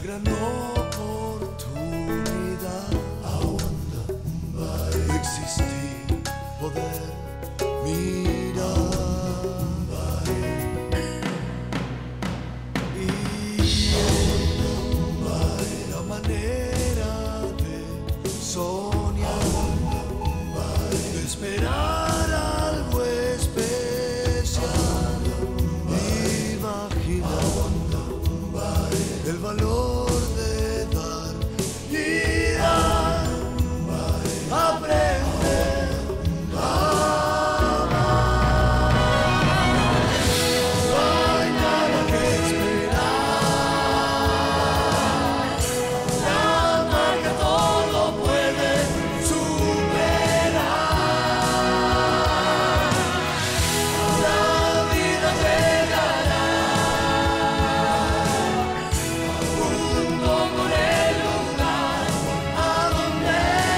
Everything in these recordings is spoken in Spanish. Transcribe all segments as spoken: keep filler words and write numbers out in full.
gran oportunidad de existir, poder mirar. Y la manera de soñar, de esperar algo especial, imaginar el valor de dar y dar, aprender a amar. No hay nada que esperar, la magia todo puede superar. La vida llegará junto con el lugar a donde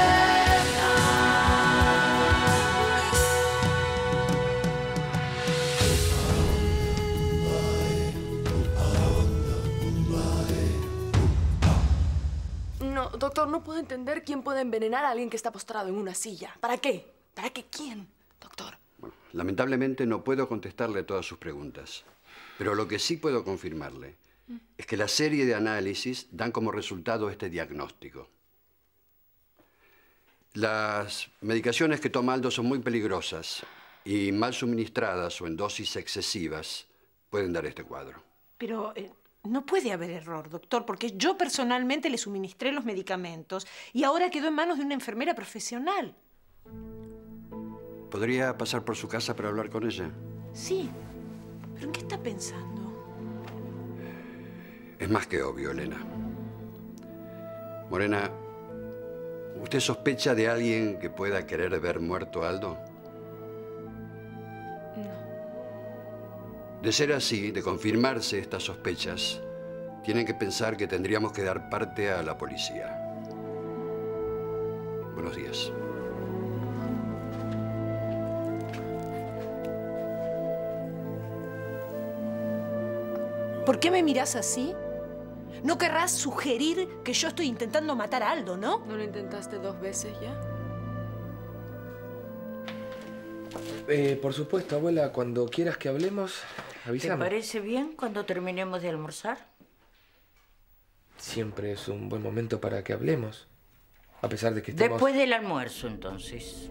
No, doctor, no puedo entender quién puede envenenar a alguien que está postrado en una silla. ¿Para qué? ¿Para qué quién, doctor? Bueno, lamentablemente no puedo contestarle todas sus preguntas. Pero lo que sí puedo confirmarle mm. es que la serie de análisis dan como resultado este diagnóstico. Las medicaciones que toma Aldo son muy peligrosas y mal suministradas o en dosis excesivas pueden dar este cuadro. Pero eh, no puede haber error, doctor, porque yo personalmente le suministré los medicamentos y ahora quedó en manos de una enfermera profesional. ¿Podría pasar por su casa para hablar con ella? Sí. ¿Pero en qué está pensando? Es más que obvio, Elena. Morena, ¿usted sospecha de alguien que pueda querer ver muerto a Aldo? No. De ser así, de confirmarse estas sospechas, tienen que pensar que tendríamos que dar parte a la policía. Buenos días. ¿Por qué me mirás así? No querrás sugerir que yo estoy intentando matar a Aldo, ¿no? ¿No lo intentaste dos veces ya? Eh, por supuesto, abuela, cuando quieras que hablemos, avísame. ¿Te parece bien cuando terminemos de almorzar? Siempre es un buen momento para que hablemos, a pesar de que estemos... Después del almuerzo, entonces.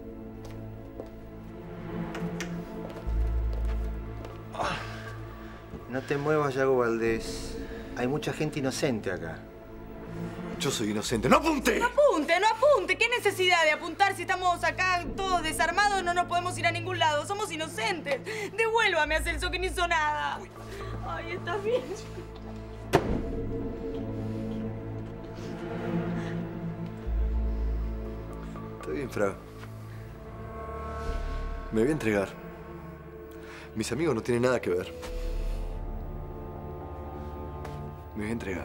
No te muevas, Yago Valdés. Hay mucha gente inocente acá. Yo soy inocente. ¡No apunte! No apunte, no apunte. ¿Qué necesidad de apuntar si estamos acá todos desarmados? No nos podemos ir a ningún lado. Somos inocentes. Devuélvame a Celso, que no hizo nada. Ay, está bien. Está bien, Fra. Me voy a entregar. Mis amigos no tienen nada que ver. Me voy a entregar.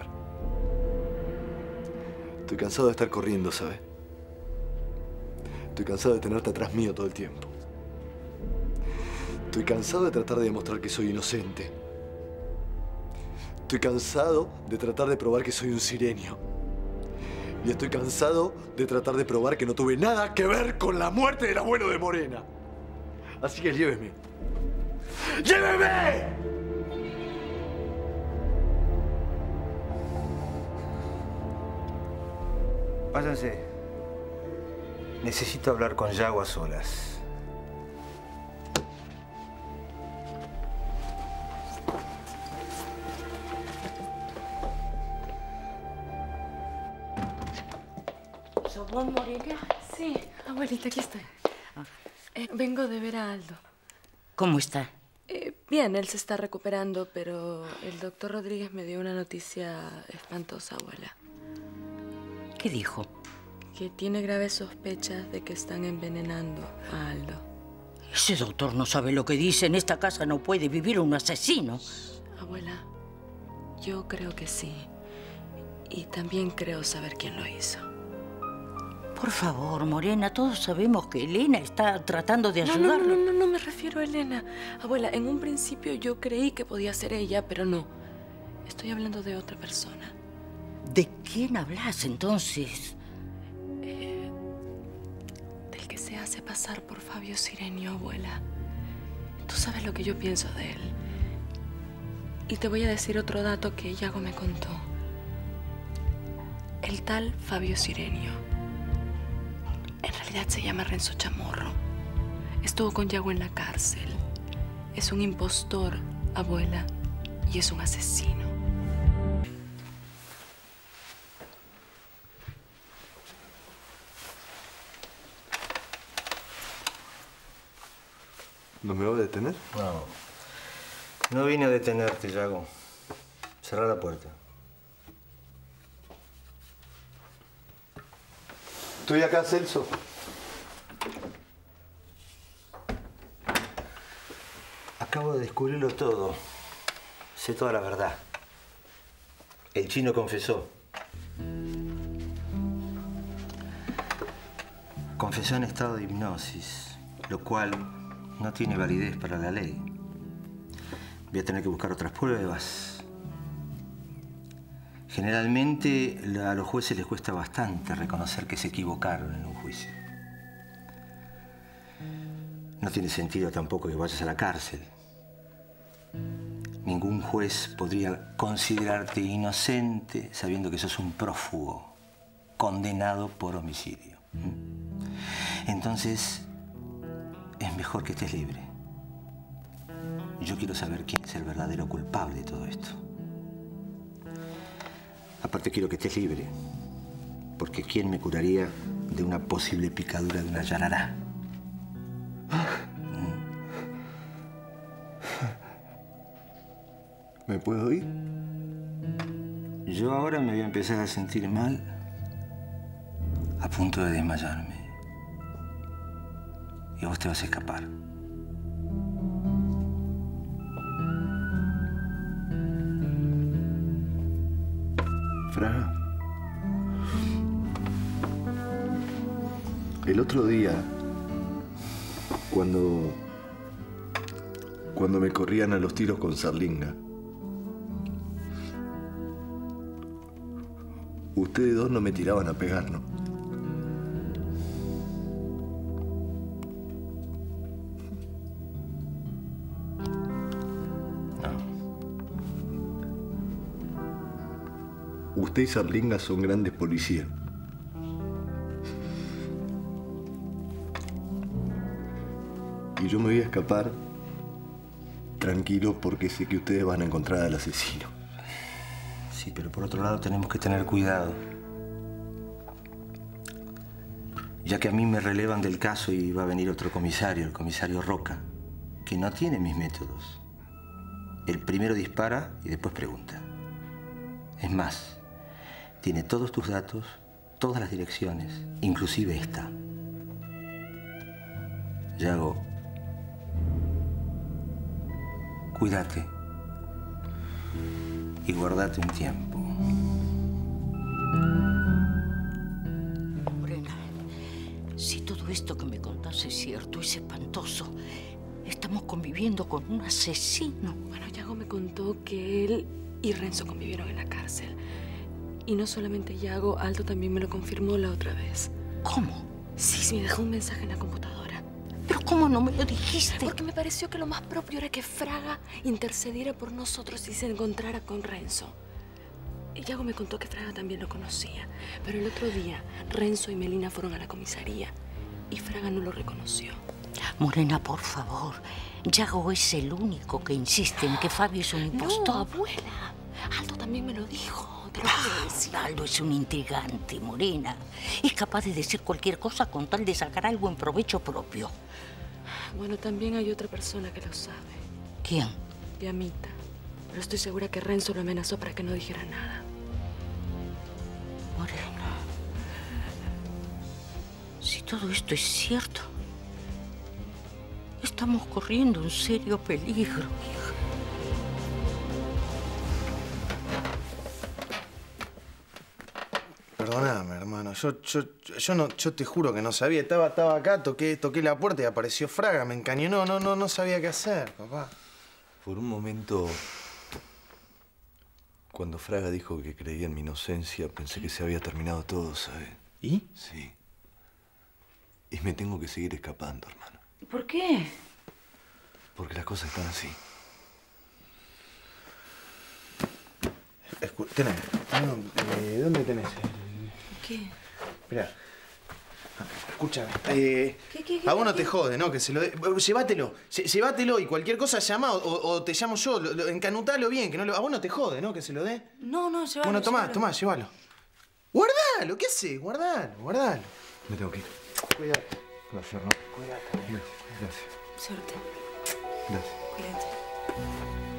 Estoy cansado de estar corriendo, ¿sabes? Estoy cansado de tenerte atrás mío todo el tiempo. Estoy cansado de tratar de demostrar que soy inocente. Estoy cansado de tratar de probar que soy un sirenio. Y estoy cansado de tratar de probar que no tuve nada que ver con la muerte del abuelo de Morena. Así que lléveme. ¡Lléveme! Váyanse. Necesito hablar con Yago a solas. ¿Sos vos, Morena? Sí, abuelita, aquí estoy. Eh, vengo de ver a Aldo. ¿Cómo está? Eh, bien, él se está recuperando, pero el doctor Rodríguez me dio una noticia espantosa, abuela. ¿Qué dijo? Que tiene graves sospechas de que están envenenando a Aldo. Ese doctor no sabe lo que dice. En esta casa no puede vivir un asesino. Abuela, yo creo que sí. Y también creo saber quién lo hizo. Por favor, Morena, todos sabemos que Elena está tratando de ayudarlo. No, no, no, no, no me refiero a Elena. Abuela, en un principio yo creí que podía ser ella, pero no. Estoy hablando de otra persona. ¿De quién hablas entonces? Eh, del que se hace pasar por Fabio Sirenio, abuela. Tú sabes lo que yo pienso de él. Y te voy a decir otro dato que Yago me contó. El tal Fabio Sirenio en realidad se llama Renzo Chamorro. Estuvo con Yago en la cárcel. Es un impostor, abuela, y es un asesino. ¿No me va a detener? No. No vine a detenerte, Yago. Cerrá la puerta. Estoy acá, Celso. Acabo de descubrirlo todo. Sé toda la verdad. El chino confesó. Confesó en estado de hipnosis, lo cual no tiene validez para la ley. Voy a tener que buscar otras pruebas. Generalmente a los jueces les cuesta bastante reconocer que se equivocaron en un juicio. No tiene sentido tampoco que vayas a la cárcel. Ningún juez podría considerarte inocente sabiendo que sos un prófugo condenado por homicidio. Entonces, es mejor que estés libre. Yo quiero saber quién es el verdadero culpable de todo esto. Aparte quiero que estés libre, porque ¿quién me curaría de una posible picadura de una yarará? ¿Me puedo ir? Yo ahora me voy a empezar a sentir mal, a punto de desmayarme. Y vos te vas a escapar. Fraga. El otro día, cuando... cuando me corrían a los tiros con Sarlinga, ustedes dos no me tiraban a pegar, ¿no? Usted y Sarlinga son grandes policías. Y yo me voy a escapar tranquilo porque sé que ustedes van a encontrar al asesino. Sí, pero por otro lado tenemos que tener cuidado. Ya que a mí me relevan del caso y va a venir otro comisario, el comisario Roca, que no tiene mis métodos. El primero dispara y después pregunta. Es más, tiene todos tus datos, todas las direcciones, inclusive esta. Yago, cuídate y guardate un tiempo. Morena, si todo esto que me contás es cierto, es espantoso. Estamos conviviendo con un asesino. Bueno, Yago me contó que él y Renzo convivieron en la cárcel. Y no solamente Yago, Aldo también me lo confirmó la otra vez. ¿Cómo? Sí, me dejó un mensaje en la computadora. ¿Pero cómo no me lo dijiste? Porque me pareció que lo más propio era que Fraga intercediera por nosotros y se encontrara con Renzo. Y Yago me contó que Fraga también lo conocía. Pero el otro día, Renzo y Melina fueron a la comisaría y Fraga no lo reconoció. Morena, por favor. Yago es el único que insiste en que Fabio es un impostor. No, abuela. Aldo también me lo dijo. Te lo puedo decir. Aldo es un intrigante, Morena. Es capaz de decir cualquier cosa con tal de sacar algo en provecho propio. Bueno, también hay otra persona que lo sabe. ¿Quién? Piamita. Pero estoy segura que Renzo lo amenazó para que no dijera nada. Morena, si todo esto es cierto, estamos corriendo un serio peligro, hija. Perdóname, hermano. Yo, yo, yo, no, yo te juro que no sabía. Estaba, estaba acá, toqué, toqué la puerta y apareció Fraga. Me encañonó. No, no, no sabía qué hacer, papá. Por un momento, Cuando Fraga dijo que creía en mi inocencia, pensé que se había terminado todo, ¿sabes? ¿Y? Sí. Y me tengo que seguir escapando, hermano. ¿Por qué? Porque las cosas están así. Escu tenés. Eh, ¿Dónde tenés? ¿Qué? Mirá. Escúchame. Eh, ¿Qué, qué, qué, a vos no qué? te jode, ¿no? Que se lo dé. Llévatelo. Lle- Llévatelo y cualquier cosa llama o, o- o te llamo yo. Lo- lo- encanutalo bien, que no lo... A vos no te jode, ¿no? Que se lo dé. No, no, llévalo. Bueno, tomá, llévalo. tomá, llévalo. Guardalo, ¿qué haces? Guardalo, guardalo. Me tengo que ir. Cuidado. Gracias, ¿no? Cuidado. Gracias. Suerte. Gracias. Cuídate.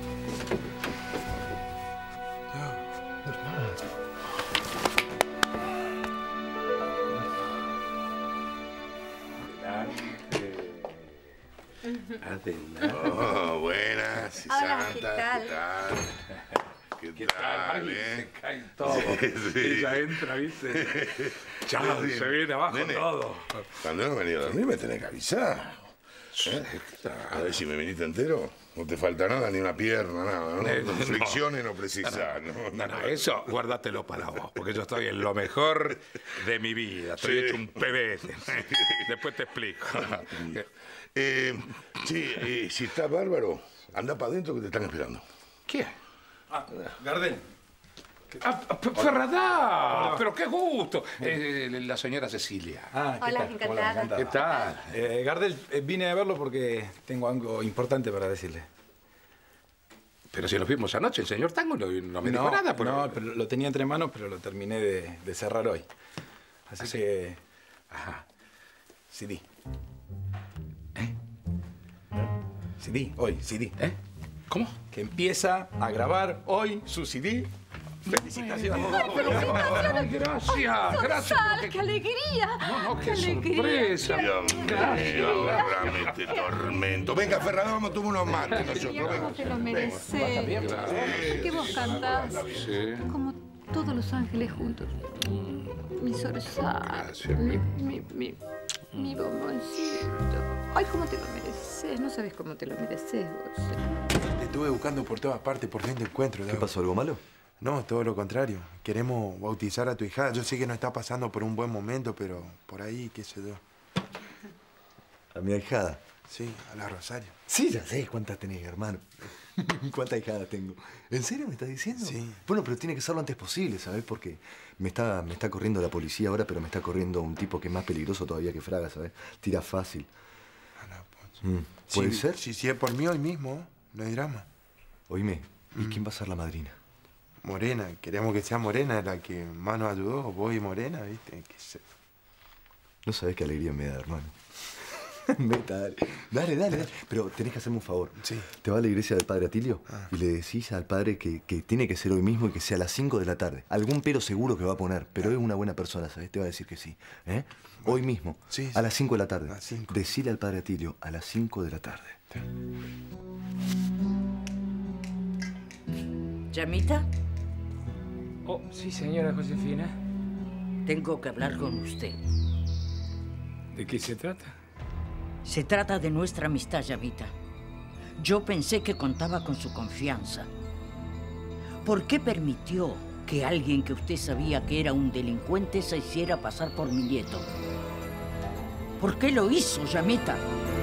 Oh, buenas, Hola, Santa, ¿qué tal? ¿qué tal? ¿Qué, ¿Qué tal, tal? eh? Se cae todo. Sí, sí. Ella entra, ¿viste? Chao, Sí, sí. se viene abajo Nene, todo. Cuando no venía a dormir me tenés que avisar. ¿Eh? A ver si me viniste entero. No te falta nada, ni una pierna, nada, ¿no? Eh, no. Fricciones no precisas, ¿no? No, no, eso guárdatelo para vos, porque yo estoy en lo mejor de mi vida. Estoy Sí. hecho un pebete. Después te explico. Eh, sí, eh, si estás bárbaro, anda para adentro que te están esperando. ¿Quién? Ah, Gardel. Ah, P- Ferradá, pero qué gusto. Eh, la señora Cecilia. Ah, ¿qué Hola, tal? encantada. Hola, ¿Qué tal? Eh, Gardel, eh, vine a verlo porque tengo algo importante para decirle. Pero si nos vimos anoche, el señor Tango no, no me dijo nada. Pero... No, pero lo tenía entre manos, pero lo terminé de, de cerrar hoy. Así ¿Ah, sí? que... Ajá. C D. ¿Eh? C D, hoy, C D. ¿Eh? ¿Cómo? Que empieza a grabar hoy su C D. ¡Felicitaciones! Ay, gracias, gracias. ¡Sal, qué alegría! No, no, qué alegría! sorpresa. Dios mío, agárrame este tormento. Venga, Ferrado, vamos a tomar unos mates nosotros. No Venga. te lo mereces. Que vos cantás Sí. como todos los ángeles juntos. Mi zorzal, mi, mi, mi, mi bomboncito. Ay, cómo te lo mereces. No sabes cómo te lo mereces vos. Te estuve buscando por todas partes, por fin te encuentro. ¿Qué pasó? ¿Algo malo? No, todo lo contrario. Queremos bautizar a tu hija. Yo sé que no está pasando por un buen momento, pero por ahí, qué sé yo. A mi ahijada. Sí, a la Rosario. Sí, ya sé cuántas tenés, hermano. ¿Cuántas hijadas tengo? ¿En serio me estás diciendo? Sí. Bueno, pero tiene que ser lo antes posible, ¿sabes? Porque me está, me está corriendo la policía ahora, pero me está corriendo un tipo que es más peligroso todavía que Fraga, ¿sabes? Tira fácil. Mm, ¿Puede Si- ser? Si, si es por mí hoy mismo, no hay drama. Oíme, ¿y quién va a ser la madrina? Morena, queremos que sea Morena la que más nos ayudó. Vos y Morena, ¿viste? Que se... No sabés qué alegría me da, hermano. Neta, dale. Dale, dale, dale. Pero tenés que hacerme un favor. Sí. Te vas a la iglesia del padre Atilio y le decís al padre que, que tiene que ser hoy mismo y que sea a las cinco de la tarde. Algún pero seguro que va a poner, pero es una buena persona, ¿sabes? Te va a decir que sí. ¿Eh? Hoy mismo, Sí, sí. a las cinco de la tarde. A las cinco. Decile al padre Atilio a las cinco de la tarde. ¿Llamita? Oh, sí, señora Josefina. Tengo que hablar con usted. ¿De qué se trata? Se trata de nuestra amistad, Llamita. Yo pensé que contaba con su confianza. ¿Por qué permitió que alguien que usted sabía que era un delincuente se hiciera pasar por mi nieto? ¿Por qué lo hizo, Llamita?